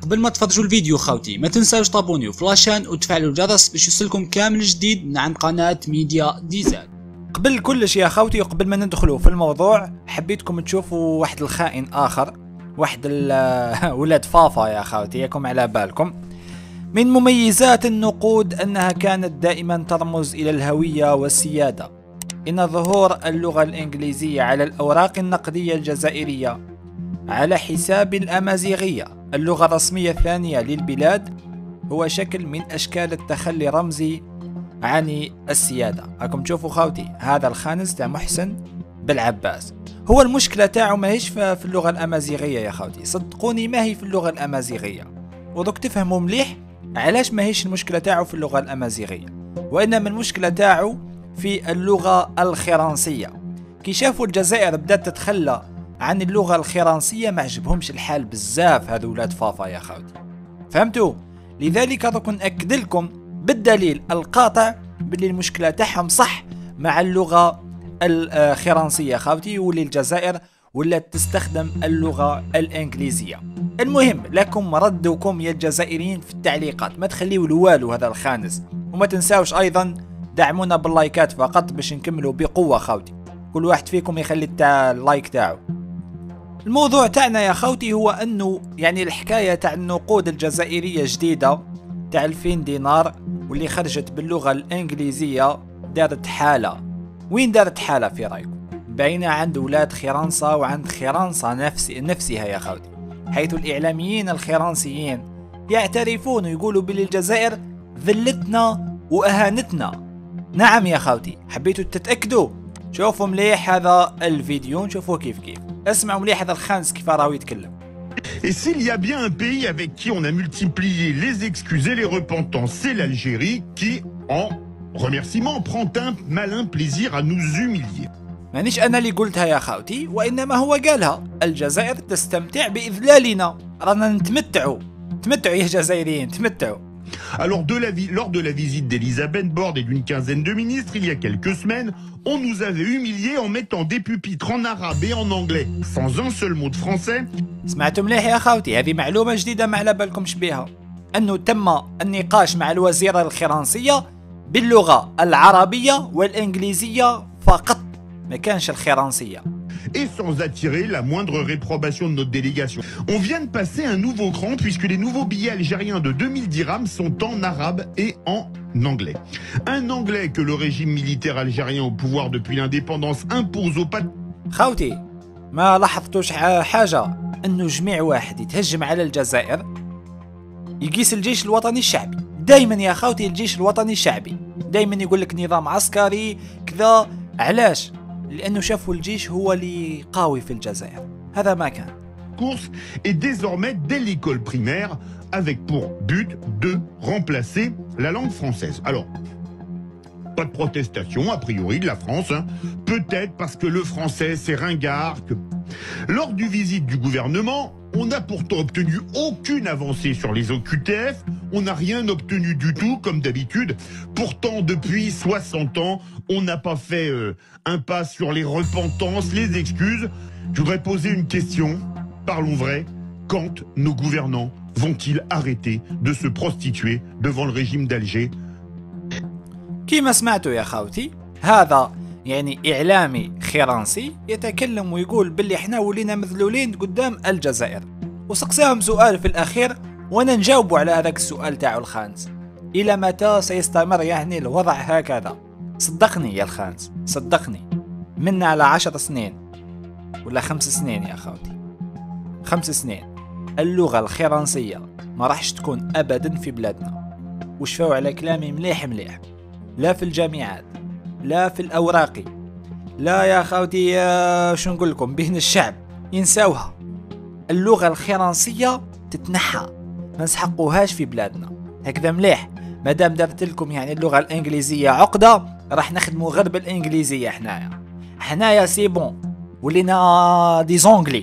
قبل ما تفرجوا الفيديو خاوتي ما تنساوش طابونيو في لاشين وتفعلوا الجرس باش يوصلكم كامل جديد من عند قناة ميديا ديزاين. قبل كلش يا خاوتي وقبل ما ندخلوا في الموضوع حبيتكم تشوفوا واحد الخائن اخر، واحد ولاد فافا يا خاوتي، ياكم على بالكم. من مميزات النقود انها كانت دائما ترمز الى الهوية والسيادة. ان ظهور اللغة الانجليزية على الاوراق النقدية الجزائرية على حساب الامازيغية اللغة الرسمية الثانية للبلاد هو شكل من اشكال التخلي الرمزي عن السيادة. راكم تشوفوا خاوتي هذا الخانز تاع محسن بالعباس، هو المشكلة تاعو ماهيش في اللغة الامازيغية يا خاوتي، صدقوني ما هي في اللغة الامازيغية، ودوك تفهموا مليح علاش ماهيش المشكلة تاعو في اللغة الامازيغية، وانما المشكلة تاعو في اللغة الخرنسية. كي شافوا الجزائر بدات تتخلى عن اللغة الخرنسية ما عجبهمش الحال بزاف هذو ولاد فافا يا خاوتي، فهمتوا؟ لذلك دوك نأكد لكم بالدليل القاطع باللي المشكلة تاعهم صح مع اللغة الخرنسية خاوتي، واللي الجزائر ولات تستخدم اللغة الانجليزية. المهم لكم ردكم يا الجزائريين في التعليقات، ما تخليوا لوالو هذا الخانز، وما تنساوش ايضا دعمونا باللايكات فقط باش نكملوا بقوة خاوتي، كل واحد فيكم يخلي اللايك تاعو. الموضوع تاعنا يا خوتي هو انه يعني الحكاية تاع النقود الجزائرية جديدة تاع 2000 دينار واللي خرجت باللغة الانجليزية دارت حالة. وين دارت حالة في رايكم؟ باينة عند ولاد خرنسا وعند خرنسا نفسها يا خوتي، حيث الاعلاميين الخرنسيين يعترفون ويقولوا بلي الجزائر ذلتنا واهانتنا. نعم يا خوتي، حبيتوا تتأكدوا؟ شوفوا مليح هذا الفيديو نشوفوا كيف اسمعوا مليح هذا الخانز كيف راهو يتكلم. Et s'il y a bien un pays avec qui on a multiplié les excuses et les repentances, c'est l'Algérie qui, en remerciement, prend un malin plaisir à nous humilier. مانيش انا اللي قلتها يا خاوتي، وانما هو قالها. الجزائر تستمتع باذلالنا، رانا نتمتعوا يا جزائريين، تمتعوا. Alors lors de la visite d'Elisabeth Borne et d'une quinzaine de ministres il y a quelques semaines, on nous avait humiliés en mettant des pupitres en arabe et en anglais, sans un seul mot de français. سمعتوا مليح يا خاوتي، هذه معلومة جديدة ما على بالكمش بها، أنه تم النقاش مع الوزيرة الخرنسية باللغة العربية والإنجليزية فقط، ما كانش الخرنسية. Et sans attirer la moindre réprobation de notre délégation. On vient de passer un nouveau cran puisque les nouveaux billets algériens de 2000 dirhams sont en arabe et en anglais. Un anglais que le régime militaire algérien au pouvoir depuis l'indépendance impose aux خاوتي ما لاحظتوش حاجة؟ أنه جميع واحد يتهجم على الجزائر يقيس الجيش الوطني الشعبي. دايما يا خاوتي الجيش الوطني الشعبي دايما يقول لك نظام عسكري كذا. علاش؟ لأنه شافوا الجيش هو اللي قوي في الجزائر، هذا ما كان. course et désormais dès l'école primaire avec pour but de remplacer la langue française. Alors, pas de protestation a priori de la France, hein. Peut-être parce que le français c'est ringard que... Lors du visite du gouvernement, on n'a pourtant obtenu aucune avancée sur les OQTF, on n'a rien obtenu du tout comme d'habitude. Pourtant depuis 60 ans, on n'a pas fait un pas sur les repentances, les excuses. Je voudrais poser une question, parlons vrai, quand nos gouvernants vont-ils arrêter de se prostituer devant le régime d'Alger? كيما سمعتوا يا خاوتي، هذا يعني إعلامي خرنسي يتكلم ويقول باللي احنا ولينا مذلولين قدام الجزائر، وسقساهم سؤال في الأخير وانا نجاوبوا على هذاك السؤال تاعو الخانز: إلى متى سيستمر يعني الوضع هكذا؟ صدقني يا الخانز، صدقني، منا على 10 سنين ولا 5 سنين يا خاوتي، 5 سنين اللغة الخرنسية ما راحش تكون أبدا في بلادنا. وشفاو على كلامي مليح، لا في الجامعات لا في الأوراقي، لا يا خاوتي شو نقول لكم، بين الشعب ينساوها. اللغة الخرنسية تتنحى، ما نسحقوهاش في بلادنا، هكذا مليح. مادام دارت لكم يعني اللغة الإنجليزية عقدة، راح نخدموا غير بالإنجليزية. حنايا سي بون ولينا دي زونغلي.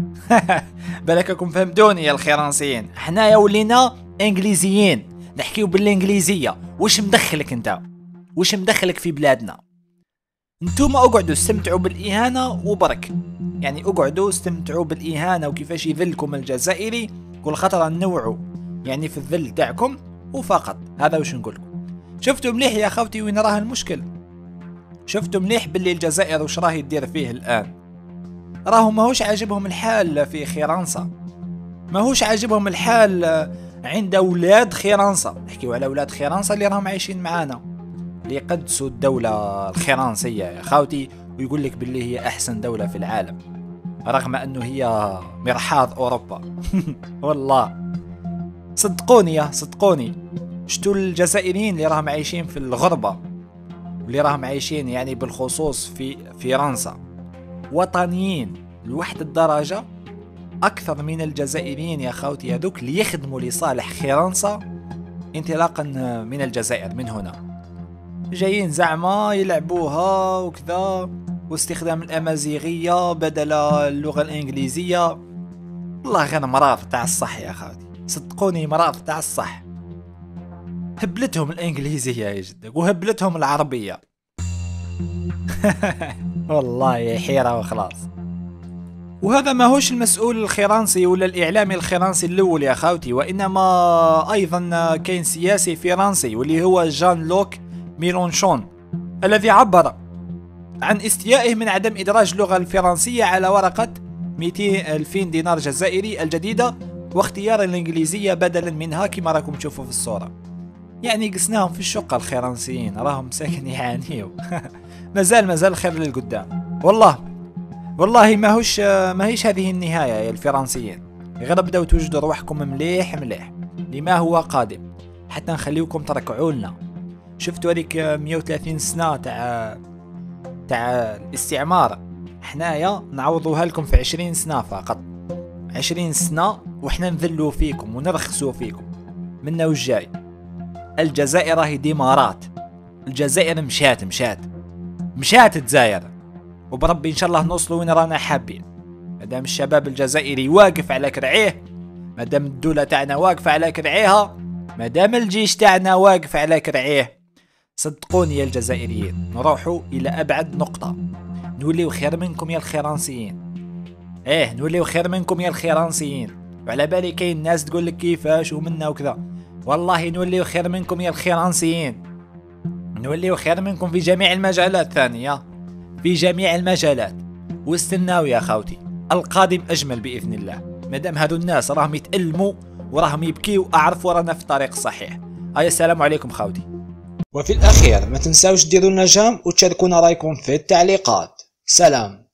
بالكم فهمتوني يا الخرنسيين، حنايا ولينا إنجليزيين، نحكيو بالإنجليزية. وش مدخلك انت؟ وش مدخلك في بلادنا؟ انتوما اقعدوا استمتعوا بالإهانة وبرك، يعني اقعدوا استمتعوا بالإهانة وكيفاش يذلكم الجزائري كل خطرة نوعوا يعني في الذل تاعكم وفقط. هذا واش نقولكم. شفتوا مليح يا خوتي وين راه المشكل؟ شفتوا مليح باللي الجزائر واش راهي دير فيه الآن؟ راهو ماهوش عاجبهم الحال في خيرانسا، ماهوش عاجبهم الحال عند أولاد خيرانسا. نحكيو على أولاد خيرانسا اللي راهم عايشين معانا، اللي يقدسوا الدولة الخيرانسية يا خاوتي، ويقول لك باللي هي أحسن دولة في العالم رغم أنه هي مرحاض أوروبا. والله صدقوني شتو الجزائريين اللي راهم عايشين في الغربة واللي راهم عايشين يعني بالخصوص في فرنسا وطنيين لواحد الدرجة أكثر من الجزائريين يا خاوتي هذوك اللي يخدموا لصالح فرنسا انطلاقا من الجزائر من هنا، جايين زعما يلعبوها وكذا واستخدام الأمازيغية بدل اللغة الإنجليزية. والله غير مرار تاع الصح يا خاوتي، صدقوني مرار تاع الصح. هبلتهم الإنجليزية يا جدك وهبلتهم العربية. والله حيرة وخلاص. وهذا ماهوش المسؤول الخيرانسي ولا الإعلامي الخيرانسي الأول يا خاوتي، وإنما أيضا كاين سياسي فرنسي واللي هو جان لوك ميلونشون الذي عبر عن استيائه من عدم إدراج اللغة الفرنسية على ورقة 200,000 دينار جزائري الجديدة واختيار الإنجليزية بدلا منها كما راكم تشوفوا في الصورة. يعني قسناهم في الشقة الخيرانسيين، راهم ساكن يعانيوا. مازال خير للقدام. والله ماهيش هذه النهاية يا الفرنسيين، غير بداو توجدوا روحكم مليح لما هو قادم حتى نخليوكم تركعوا لنا. شفتوا هذيك 130 سنة تاع الاستعمار، حنايا نعوضوها لكم في 20 سنة فقط. 20 سنة وحنا نذلوا فيكم ونرخصوا فيكم. منا والجاي الجزائر راهي ديمارات، الجزائر مشات الجزائر، وبربي ان شاء الله نوصلوا وين رانا حابين. مادام الشباب الجزائري واقف على كرعيه، مادام الدولة تاعنا واقفة على كرعيها، مادام الجيش تاعنا واقف على كرعيه، صدقوني يا الجزائريين نروحوا الى ابعد نقطة، نوليو خير منكم يا الخيرانسيين. نوليو خير منكم يا الخيرانسيين. وعلى بالي كاين ناس تقول لك كيفاش ومنا وكذا، والله نوليو خير منكم يا الخيرانسيين، نوليو خير منكم في جميع المجالات ثانية، في جميع المجالات. واستناو يا خاوتي القادم أجمل بإذن الله. مادام هادو الناس راهم يتألموا وراهم يبكيوا، أعرفوا رانا في الطريق الصحيح. السلام عليكم خاوتي. وفي الأخير ما تنساوش ديروا لنا جام وتشاركونا رايكم في التعليقات. سلام.